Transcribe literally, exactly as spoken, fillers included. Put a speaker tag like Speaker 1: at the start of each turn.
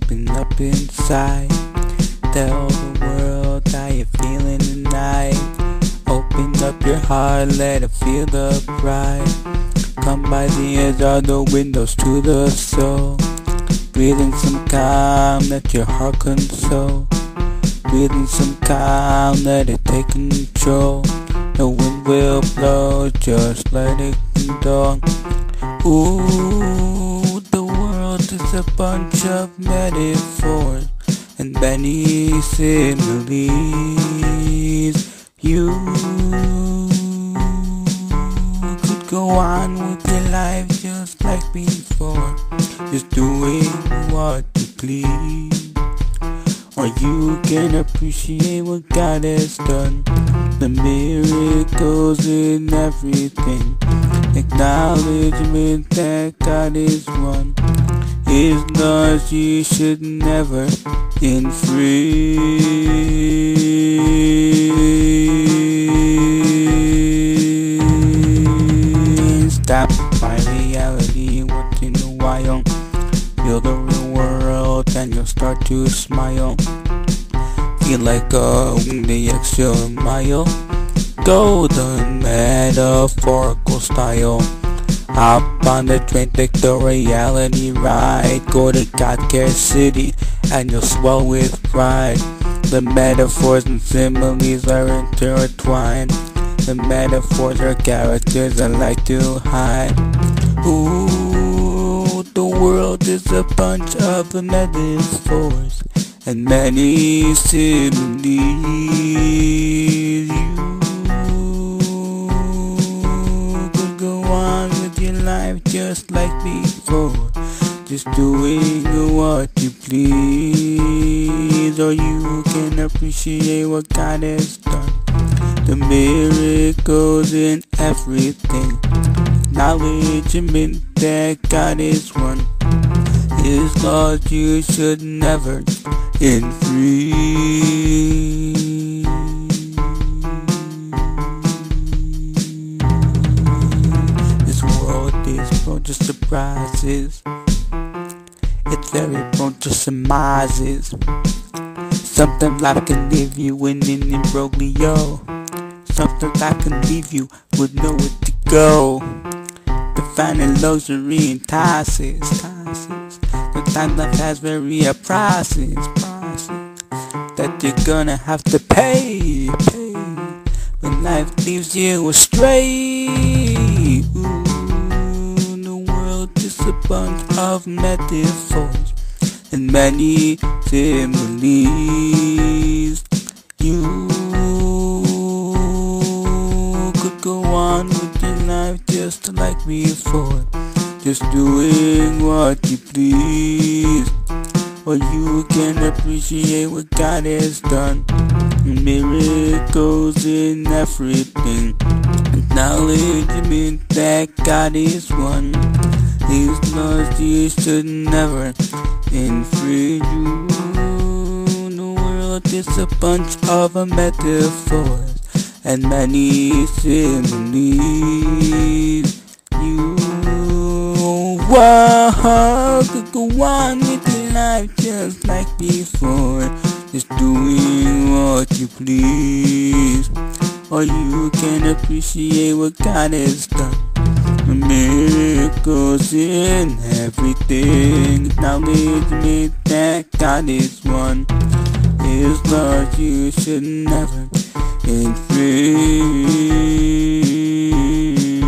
Speaker 1: open up inside. Tell the world how you're feeling tonight. Open up your heart, let it feel the pride. Come by the edge of the windows to the soul. Breathing some calm, let your heart console. Breathing some calm, let it take control. The wind will blow, just let it go. Ooh, the world is a bunch of metaphors and many similes. You could go on with your life just like before, just doing what you please. Or you can appreciate what God has done, the miracles in everything. Acknowledgement that God is one. His laws you should never infringe. Stop my reality once in a while. Feel the real world and you'll start to smile. Feel like going the extra mile. Go the metaphorical style. Hop on the train, take the reality ride. Go to God Care City and you'll swell with pride. The metaphors and similes are intertwined. The metaphors are characters I like to hide. Ooh, the world is a bunch of metaphors and many similes. Life just like before, just doing what you please. Or you can appreciate what God has done, the miracles in everything. Acknowledgement that God is one. His laws you should never infringe. Prone to surprises, it's very prone to surmises. Sometimes life can leave you in an imbroglio. Sometimes life can leave you with nowhere to go. Defining luxury entices, entices. Sometimes life has very a process, process that you're gonna have to pay, pay when life leaves you astray. Ooh. Just a bunch of metaphors and many similes. You could go on with your life just like before, just doing what you please. Or you can appreciate what God has done, miracles in everything. Acknowledgement that God is one. His laws you should never infringe. The world is a bunch of metaphors and many similes. You wow, could go on with your life just like before, just doing what you please. Or you can appreciate what God has done, miracles in everything. Acknowledgement that God is one. His laws you should never infringe.